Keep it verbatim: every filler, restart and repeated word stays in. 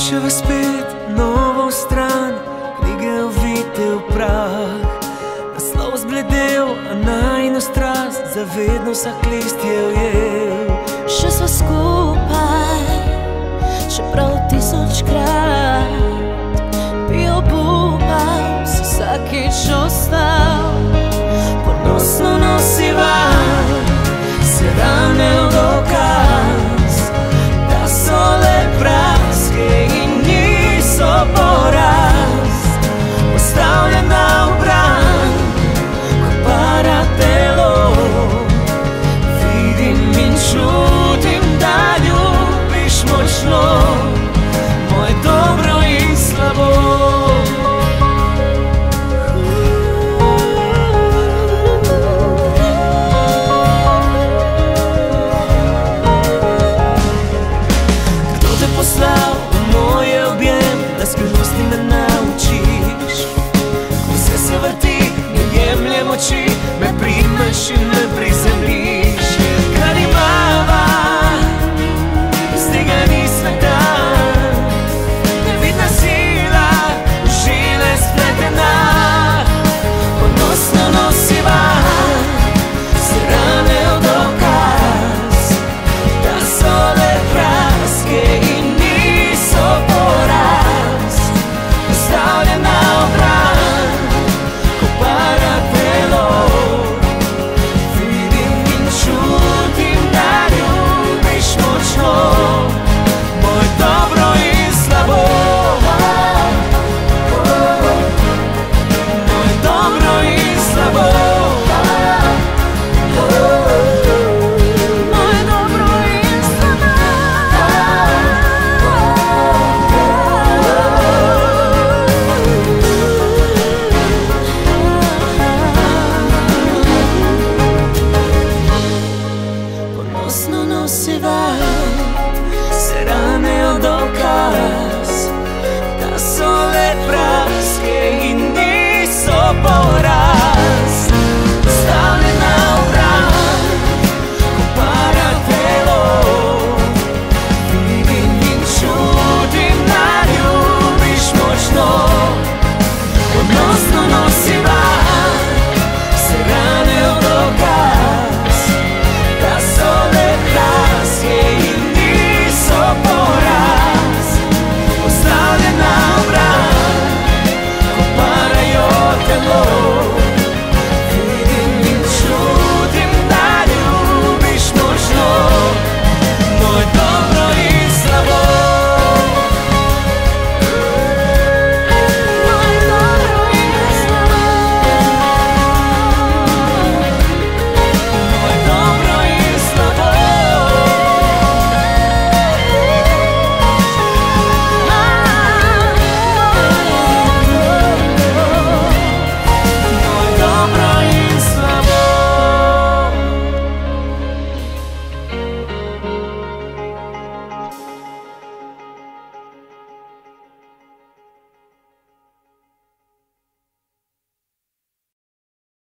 Piševa spet novo stran, knjige ovite v prah. Naslov zbledel, a najino strast zavedno vsak list je ujel. Še sva skupaj, čeprav tisočkrat bi obupal, si vsakič ostal. Ponosno nosiva se rane v dokaz, da so le praske in niso poraz. Postavljena v bran, ko para telo, vidim in čutim, da ljubiš močno moje dobro in slabo. Poslal v moje objem, da skrivnosti me naučiš. Ko vse se vrti, ne jemljem oči, me primeš in me